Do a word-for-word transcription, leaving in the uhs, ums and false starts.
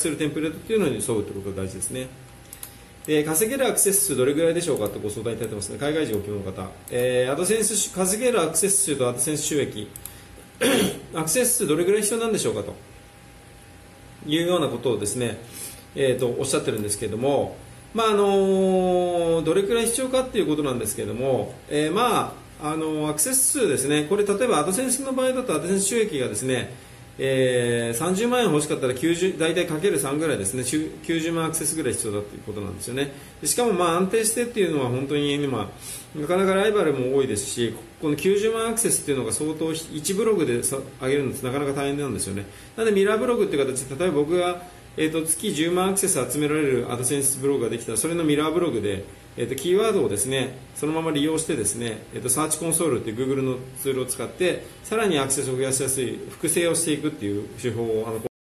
するテンプレートっていうのに沿うということが大事ですね。で稼げるアクセス数どれぐらいでしょうかとご相談いただいてますね。海外人ご希望の方、えー、アドセンス稼げるアクセス数とアドセンス収益アクセス数どれぐらい必要なんでしょうかというようなことをですね、えー、とおっしゃってるんですけれども、まああのどれくらい必要かっていうことなんですけれども、えー、まああのアクセス数ですね、これ例えばアドセンスの場合だとアドセンス収益がですね、えー、さんじゅうまんえん欲しかったらきゅうじゅう大体かけるさんぐらいですね、きゅうじゅうまんアクセスぐらい必要だということなんですよね。でしかもまあ安定してっていうのは本当に今なかなかライバルも多いですし、このきゅうじゅうまんアクセスっていうのが相当いちブログで上げるのってなかなか大変なんですよね。なのでミラーブログっていう形で、例えば僕がえー、と月じゅうまんアクセス集められるアドセンスブログができたら、それのミラーブログで、えー、とキーワードをですねそのまま利用してですね、えー、とサーチコンソールという Google のツールを使ってさらにアクセスを増やしやすい複製をしていくっていう手法をあの